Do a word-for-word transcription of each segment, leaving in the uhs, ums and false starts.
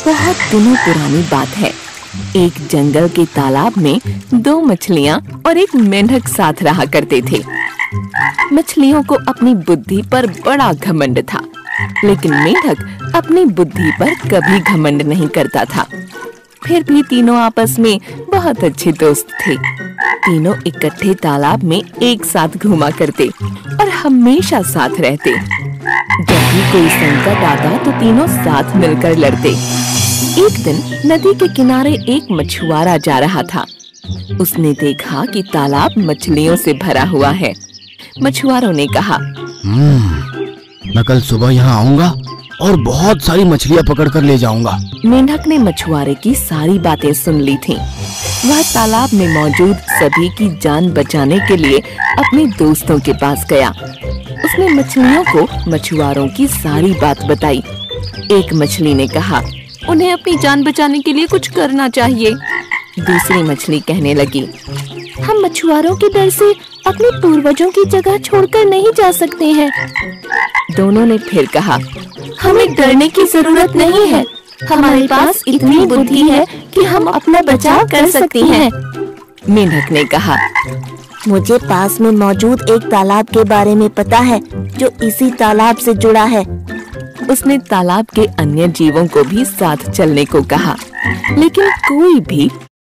बहुत दिनों पुरानी बात है। एक जंगल के तालाब में दो मछलियाँ और एक मेंढक साथ रहा करते थे। मछलियों को अपनी बुद्धि पर बड़ा घमंड था, लेकिन मेंढक अपनी बुद्धि पर कभी घमंड नहीं करता था। फिर भी तीनों आपस में बहुत अच्छे दोस्त थे। तीनों इकट्ठे तालाब में एक साथ घूमा करते और हमेशा साथ रहते। जब भी कोई संकट आता तो तीनों साथ मिलकर लड़ते। एक दिन नदी के किनारे एक मछुआरा जा रहा था। उसने देखा कि तालाब मछलियों से भरा हुआ है। मछुआरों ने कहा, मैं कल सुबह यहाँ आऊंगा और बहुत सारी मछलियाँ पकड़ कर ले जाऊंगा। मेंढक ने मछुआरे की सारी बातें सुन ली थीं। वह तालाब में मौजूद सभी की जान बचाने के लिए अपने दोस्तों के पास गया। उसने मछलियों को मछुआरों की सारी बात बताई। एक मछली ने कहा, उन्हें अपनी जान बचाने के लिए कुछ करना चाहिए। दूसरी मछली कहने लगी, हम मछुआरों के डर से अपने पूर्वजों की जगह छोड़कर नहीं जा सकते हैं। दोनों ने फिर कहा, हमें डरने की जरूरत नहीं है, हमारे पास इतनी बुद्धि है कि हम अपना बचाव कर सकते हैं। मेंढक ने कहा, मुझे पास में मौजूद एक तालाब के बारे में पता है जो इसी तालाब से जुड़ा है। उसने तालाब के अन्य जीवों को भी साथ चलने को कहा, लेकिन कोई भी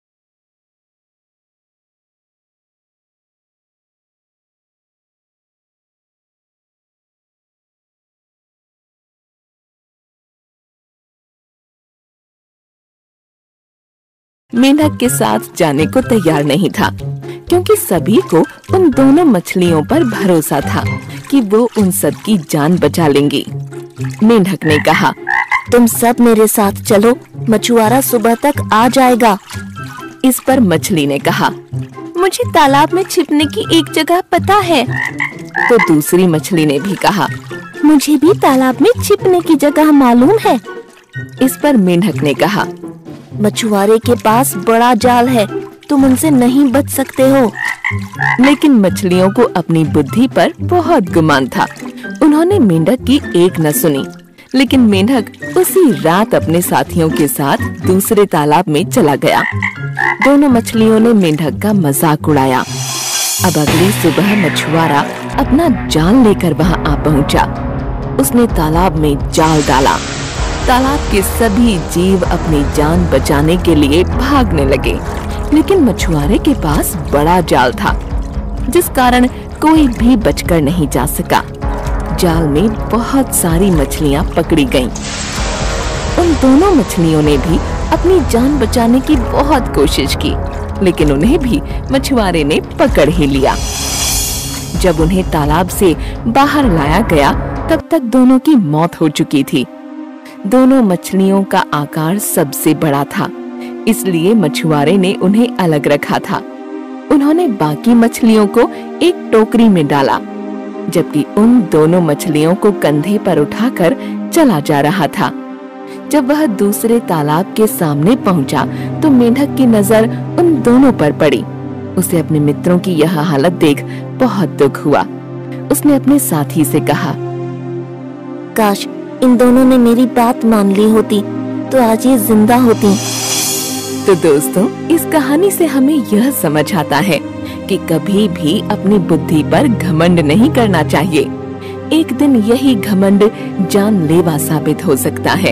मेंढक के साथ जाने को तैयार नहीं था, क्योंकि सभी को उन दोनों मछलियों पर भरोसा था कि वो उन सब की जान बचा लेंगी। मेंढक ने कहा, तुम सब मेरे साथ चलो, मछुआरा सुबह तक आ जाएगा। इस पर मछली ने कहा, मुझे तालाब में छिपने की एक जगह पता है। तो दूसरी मछली ने भी कहा, मुझे भी तालाब में छिपने की जगह मालूम है। इस पर मेंढक ने कहा, मछुआरे के पास बड़ा जाल है, तुम उनसे नहीं बच सकते हो। लेकिन मछलियों को अपनी बुद्धि पर बहुत गुमान था। उन्होंने मेंढक की एक न सुनी, लेकिन मेंढक उसी रात अपने साथियों के साथ दूसरे तालाब में चला गया। दोनों मछलियों ने मेंढक का मजाक उड़ाया। अब अगली सुबह मछुआरा अपना जाल लेकर वहां आ पहुंचा। उसने तालाब में जाल डाला। तालाब के सभी जीव अपनी जान बचाने के लिए भागने लगे, लेकिन मछुआरे के पास बड़ा जाल था, जिस कारण कोई भी बचकर नहीं जा सका। जाल में बहुत सारी मछलियां पकड़ी गईं। उन दोनों मछलियों ने भी अपनी जान बचाने की बहुत कोशिश की, लेकिन उन्हें भी मछुआरे ने पकड़ ही लिया। जब उन्हें तालाब से बाहर लाया गया, तब तक दोनों की मौत हो चुकी थी। दोनों मछलियों का आकार सबसे बड़ा था, इसलिए मछुआरे ने उन्हें अलग रखा था। उन्होंने बाकी मछलियों को एक टोकरी में डाला, जबकि उन दोनों मछलियों को कंधे पर उठाकर चला जा रहा था। जब वह दूसरे तालाब के सामने पहुंचा, तो मेंढक की नजर उन दोनों पर पड़ी। उसे अपने मित्रों की यह हालत देख बहुत दुख हुआ। उसने अपने साथी से कहा, काश इन दोनों ने मेरी बात मान ली होती तो आज ये जिंदा होती। तो दोस्तों, इस कहानी से हमें यह समझ आता है कि कभी भी अपनी बुद्धि पर घमंड नहीं करना चाहिए। एक दिन यही घमंड जानलेवा साबित हो सकता है।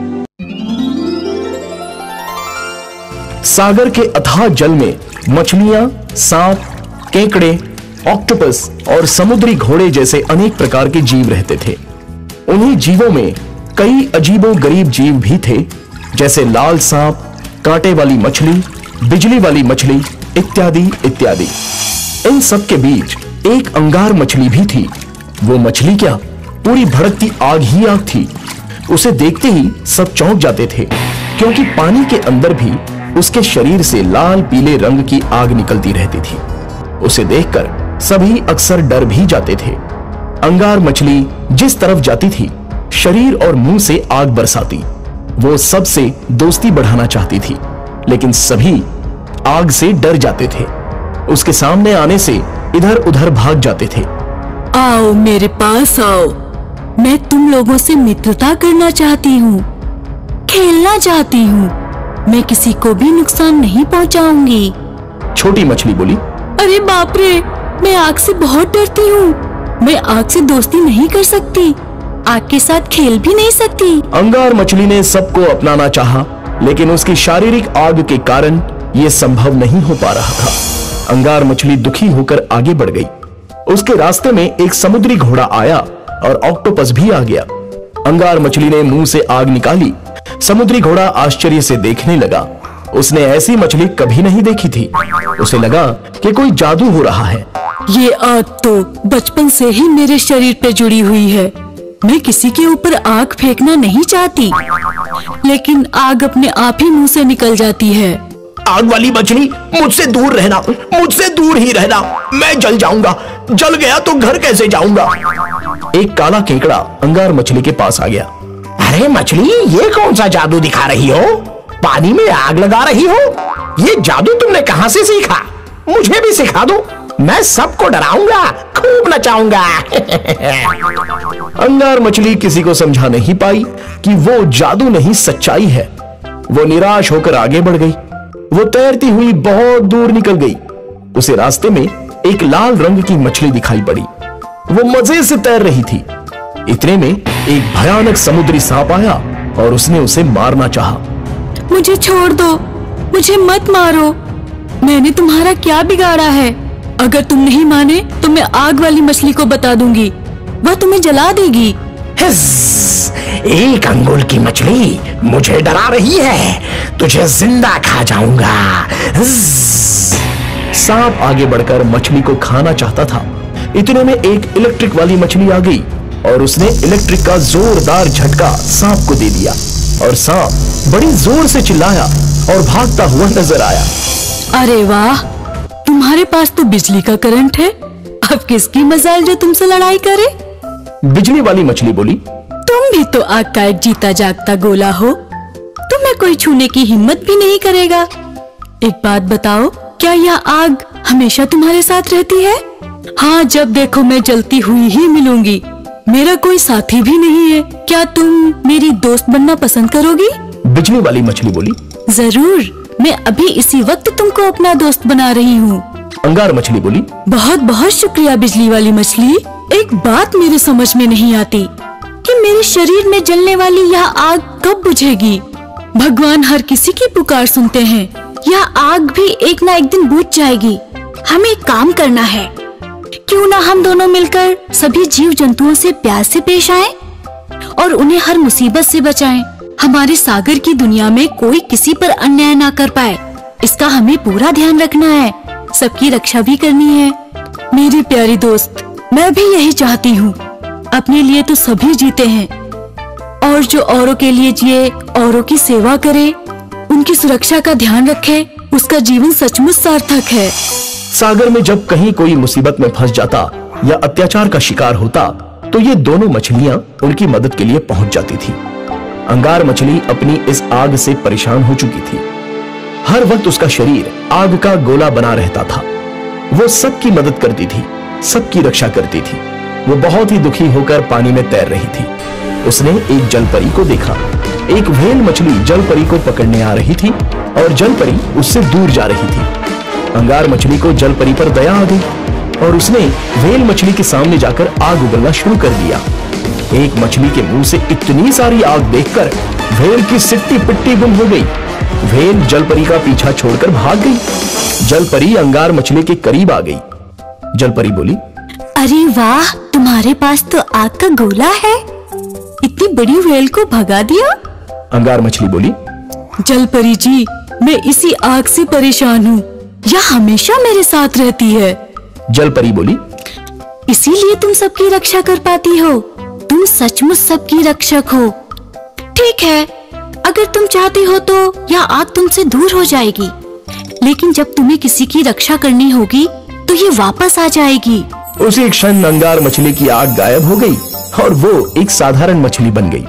सागर के अथाह जल में मछलियां, सांप, केकड़े, ऑक्टोपस और समुद्री घोड़े जैसे अनेक प्रकार के जीव रहते थे। उन्हीं जीवों में कई अजीबोगरीब जीव भी थे, जैसे लाल सांप, कांटे वाली मछली, बिजली वाली मछली इत्यादि इत्यादि। इन सब के बीच एक अंगार मछली भी थी। वो मछली क्या, पूरी भड़कती आग ही आग थी। उसे देखते ही सब चौंक जाते थे, क्योंकि पानी के अंदर भी उसके शरीर से लाल पीले रंग की आग निकलती रहती थी। उसे देखकर सभी अक्सर डर भी जाते थे। अंगार मछली जिस तरफ जाती थी, शरीर और मुंह से आग बरसाती। वो सबसे दोस्ती बढ़ाना चाहती थी, लेकिन सभी आग से डर जाते थे। उसके सामने आने से इधर उधर भाग जाते थे। आओ मेरे पास आओ, मैं तुम लोगों से मित्रता करना चाहती हूँ। खेलना चाहती हूँ। मैं किसी को भी नुकसान नहीं पहुँचाऊंगी। छोटी मछली बोली, अरे बाप रे, मैं आग से बहुत डरती हूँ। मैं आग से दोस्ती नहीं कर सकती, आग के साथ खेल भी नहीं सकती। अंगार मछली ने सबको अपनाना चाहा, लेकिन उसकी शारीरिक आग के कारण ये संभव नहीं हो पा रहा था। अंगार मछली दुखी होकर आगे बढ़ गई। उसके रास्ते में एक समुद्री घोड़ा आया और ऑक्टोपस भी आ गया। अंगार मछली ने मुंह से आग निकाली। समुद्री घोड़ा आश्चर्य से देखने लगा। उसने ऐसी मछली कभी नहीं देखी थी। उसे लगा कि कोई जादू हो रहा है। ये आग तो बचपन से ही मेरे शरीर पे जुड़ी हुई है। मैं किसी के ऊपर आग फेंकना नहीं चाहती, लेकिन आग अपने आप ही मुंह से निकल जाती है। आग वाली मछली, मुझसे दूर रहना, मुझसे दूर ही रहना। मैं जल जाऊंगा, जल गया तो घर कैसे जाऊंगा। एक काला केकड़ा अंगार मछली के पास आ गया। अरे मछली, ये कौन सा जादू दिखा रही हो? पानी में आग लगा रही हो? ये जादू तुमने कहां से सीखा? मुझे भी सिखा दो, मैं सबको डराऊंगा, खूब नचाऊंगा। अंगार मछली किसी को समझा नहीं पाई कि वो जादू नहीं सच्चाई है। वो निराश होकर आगे बढ़ गई। वो तैरती हुई बहुत दूर निकल गई। उसे रास्ते में एक लाल रंग की मछली दिखाई पड़ी। वो मजे से तैर रही थी। इतने में एक भयानक समुद्री सांप आया और उसने उसे मारना चाहा। मुझे छोड़ दो, मुझे मत मारो। मैंने तुम्हारा क्या बिगाड़ा है? अगर तुम नहीं माने तो मैं आग वाली मछली को बता दूंगी, वह तुम्हें जला देगी। एक अंगुल की मछली मुझे डरा रही है, तुझे जिंदा खा जाऊंगा। सांप आगे बढ़कर मछली को खाना चाहता था। इतने में एक इलेक्ट्रिक वाली मछली आ गई और उसने इलेक्ट्रिक का जोरदार झटका सांप को दे दिया और सांप बड़ी जोर से चिल्लाया और भागता हुआ नजर आया। अरे वाह, तुम्हारे पास तो बिजली का करंट है। अब किसकी मजाल जो तुमसे लड़ाई करे? बिजली वाली मछली बोली, तुम भी तो आग का एक जीता जागता गोला हो, तुम्हें कोई छूने की हिम्मत भी नहीं करेगा। एक बात बताओ, क्या यह आग हमेशा तुम्हारे साथ रहती है? हाँ, जब देखो मैं जलती हुई ही मिलूंगी। मेरा कोई साथी भी नहीं है। क्या तुम मेरी दोस्त बनना पसंद करोगी? बिजली वाली मछली बोली, जरूर, मैं अभी इसी वक्त तुमको अपना दोस्त बना रही हूँ। अंगार मछली बोली, बहुत बहुत शुक्रिया बिजली वाली मछली। एक बात मेरे समझ में नहीं आती कि मेरे शरीर में जलने वाली यह आग कब बुझेगी। भगवान हर किसी की पुकार सुनते हैं। यह आग भी एक ना एक दिन बुझ जाएगी। हमें एक काम करना है, क्यों ना हम दोनों मिलकर सभी जीव जंतुओं से प्यार से पेश आएं और उन्हें हर मुसीबत से बचाएं। हमारे सागर की दुनिया में कोई किसी पर अन्याय ना कर पाए, इसका हमें पूरा ध्यान रखना है। सबकी रक्षा भी करनी है। मेरी प्यारी दोस्त, मैं भी यही चाहती हूँ। अपने लिए तो सभी जीते हैं, और जो औरों के लिए जिए, औरों की सेवा करे, उनकी सुरक्षा का ध्यान रखे, उसका जीवन सचमुच सार्थक है। सागर में जब कहीं कोई मुसीबत में फंस जाता या अत्याचार का शिकार होता तो ये दोनों मछलियां उनकी मदद के लिए पहुंच जाती थी। अंगार मछली अपनी इस आग से परेशान हो चुकी थी। हर वक्त उसका शरीर आग का गोला बना रहता था। वो सबकी मदद करती थी, सबकी रक्षा करती थी। वो बहुत ही दुखी होकर पानी में तैर रही थी। उसने एक जलपरी को देखा। एक व्हेल मछली जलपरी को पकड़ने आ रही थी और जलपरी उससे दूर जा रही थी। अंगार मछली को जलपरी पर दया आ गई और उसने व्हेल मछली के सामने जाकर आग उगलना शुरू कर दिया। एक मछली के मुंह से इतनी सारी आग देखकर व्हेल की सिट्टी पिट्टी गुम हो गई। व्हेल जलपरी का पीछा छोड़कर भाग गई। जलपरी अंगार मछली के करीब आ गई। जलपरी बोली, अरे वाह, तुम्हारे पास तो आग का गोला है। इतनी बड़ी व्हेल को भगा दिया। अंगार मछली बोली, जलपरी जी, मैं इसी आग से परेशान हूँ। यह हमेशा मेरे साथ रहती है। जलपरी बोली, इसीलिए तुम सबकी रक्षा कर पाती हो। तुम सचमुच सबकी रक्षक हो। ठीक है, अगर तुम चाहती हो तो यह आग तुमसे दूर हो जाएगी, लेकिन जब तुम्हें किसी की रक्षा करनी होगी तो ये वापस आ जाएगी। उसी क्षण अंगार मछली की आग गायब हो गई और वो एक साधारण मछली बन गई।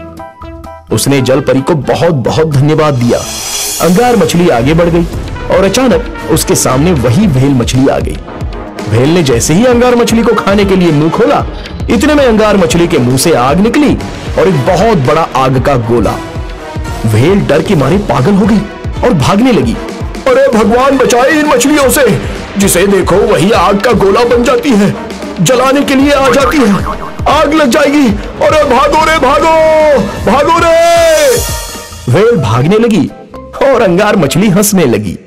उसने जलपरी को बहुत बहुत धन्यवाद दिया। अंगार मछली आगे बढ़ गई और अचानक उसके सामने वही व्हेल मछली आ गई। व्हेल ने जैसे ही अंगार मछली को खाने के लिए मुंह खोला, इतने में अंगार मछली के मुंह से आग निकली और एक बहुत बड़ा आग का गोला। व्हेल डर के मारे पागल हो गई और भागने लगी। अरे भगवान बचाए इन मछलियों से, जिसे देखो वही आग का गोला बन जाती है, जलाने के लिए आ जाती है, आग लग जाएगी। अरे भागो रे भागो, भागो रे। व्हेल भागने लगी और अंगार मछली हंसने लगी।